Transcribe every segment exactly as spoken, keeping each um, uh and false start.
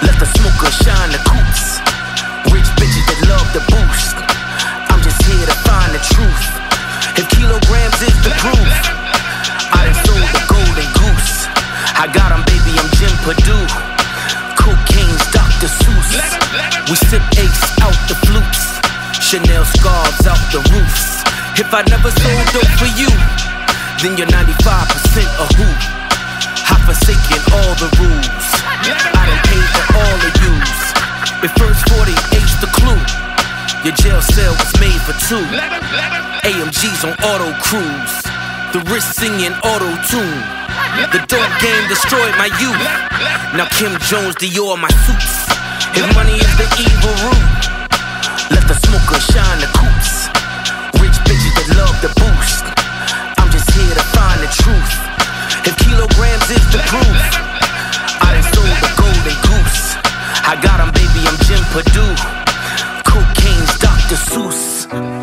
Let the smoker shine the coops. Rich bitches that love the boost. I'm just here to find the truth. If kilograms is the proof, I done sold the golden goose. I got 'em, baby, I'm Jim Purdue. Cocaine's Doctor Seuss. We sip ace out the flutes. Chanel scarves out the roofs. If I never sold dope for you, then you're ninety-five percent a who. I forsaken all the rules. I done paid for all the yous. If first forty H's the clue, your jail cell was made for two. A M G's on auto cruise. The wrist singing auto tune. The dope game destroyed my youth. Now Kim Jones, Dior, my suits. If money is the evil root, let the smoker shine the coops. Rich bitches that love the boost. I'm just here to find the truth. If kilograms is the proof, I done sold the golden goose. I got 'em, baby, I'm Jim Purdue. Cocaine's Doctor Seuss.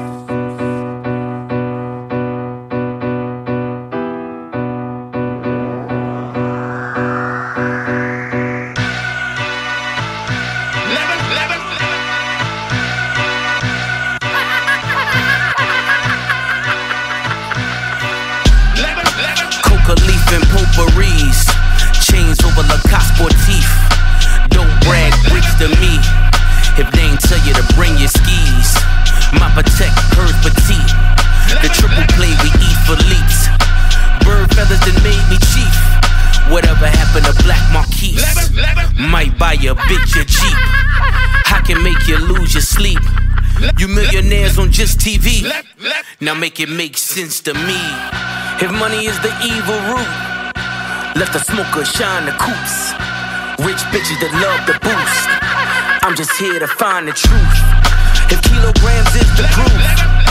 Leaf and potpourris, chains over Lacoste Sportif. Don't brag bricks to me if they ain't tell you to bring your skis. My Patek, hers petite. The triple play we eat for leaks. Bird feathers that made me chief. Whatever happened to Black Marquise? Might buy your bitch a Jeep. I can make you lose your sleep. You millionaires on just T V. Now make it make sense to me. If money is the evil root, let the smoker shine the coops. Rich bitches that love the boost. I'm just here to find the truth. If kilograms is the proof,